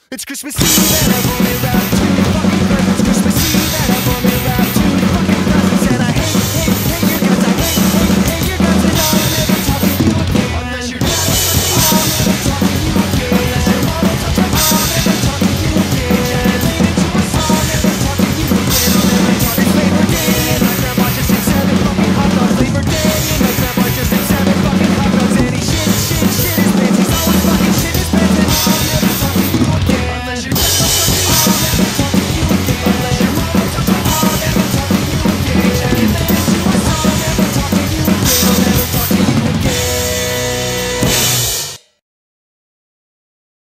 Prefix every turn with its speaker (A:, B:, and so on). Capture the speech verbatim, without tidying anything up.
A: It's Christmas Eve and I've only wrapped two fucking